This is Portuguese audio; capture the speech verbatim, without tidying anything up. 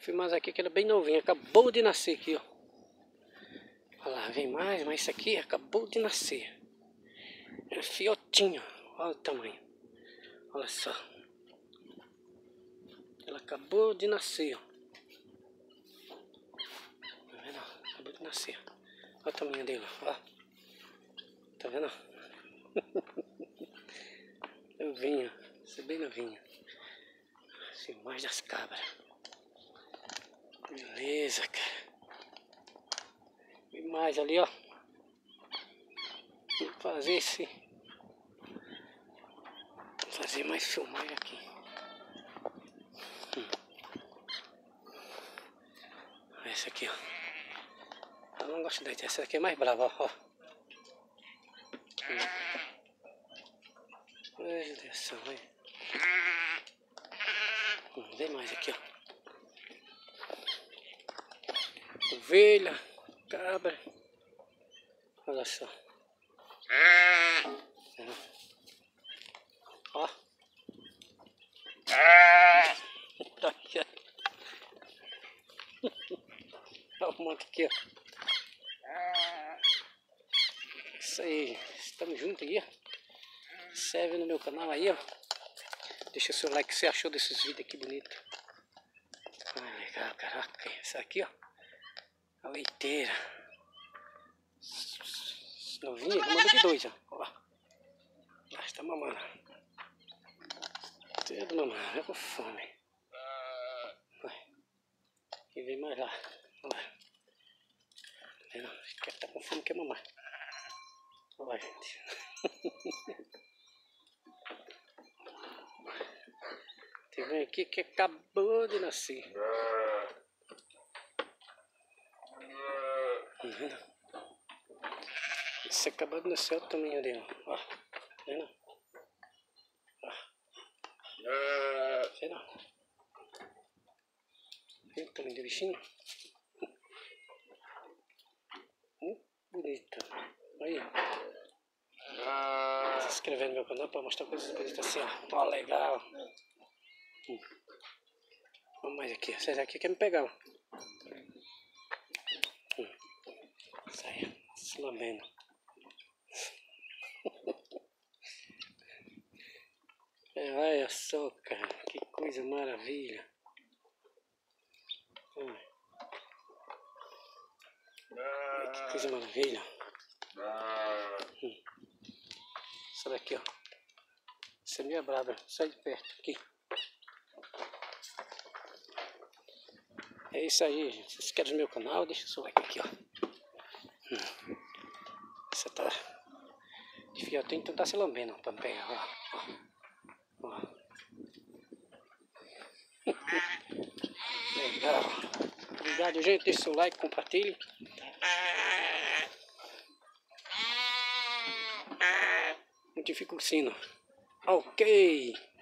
filmar essa aqui que ela é bem novinha, acabou de nascer aqui, ó. Olha lá, vem mais, mas isso aqui acabou de nascer. É fiotinho, olha o tamanho. Olha só. Ela acabou de nascer, ó. Tá vendo? Acabou de nascer. Olha o tamanho dele, ó. Tá vendo? Novinha, isso é bem novinha. Assim, mais das cabras. Beleza, cara. E mais ali, ó. Vou fazer esse. Vou fazer mais filmagem aqui. Hum. Essa aqui, ó. Eu não gosto dessa. Essa aqui é mais brava, ó. Hum. Meu Deus do céu, vai. Hum, vem mais aqui, ó. Ovelha, cabra. Olha só. Ó. Olha o monte aqui, ó. Isso aí. Estamos juntos aí, ó. Serve no meu canal aí, ó. Deixa o seu like se você achou desses vídeos aqui bonito. Ah, legal, caraca. Essa aqui, ó. A leiteira. Novinha, manda de dois, ó. Ó. Lá está mamando. Tudo mamando, é com fome. Vai. E vem mais lá. Olha. Não, quer tá com fome, quer mamar. Olha, gente. Tem um aqui que acabou de nascer. Tá vendo? Esse acabou de nascer, olha o tamanho dele. Ó, tá vendo? Ó. Tá vendo? Vê o tamanho do bichinho. Muito bonito. Aí. Se inscrever no meu canal para mostrar coisas bonitas assim, ó. Ó, legal. Hum. Vamos mais aqui. Essa aqui quer me pegar, ó. Hum. Isso aí, se lambendo. É, olha só, cara. Que coisa maravilha. Hum. Olha que coisa maravilha. Hum. Essa daqui, ó. Essa é minha braba. Sai de perto aqui. É isso aí, gente. Se vocês querem o meu canal, deixa o seu like aqui, ó. Hum. Essa tá de fiotinho, então tá se lambendo, ó, pra pegar, ó. Ó. Ó. Legal. Obrigado, gente. Deixa o seu like, compartilhe. Notifica o sino. Ok.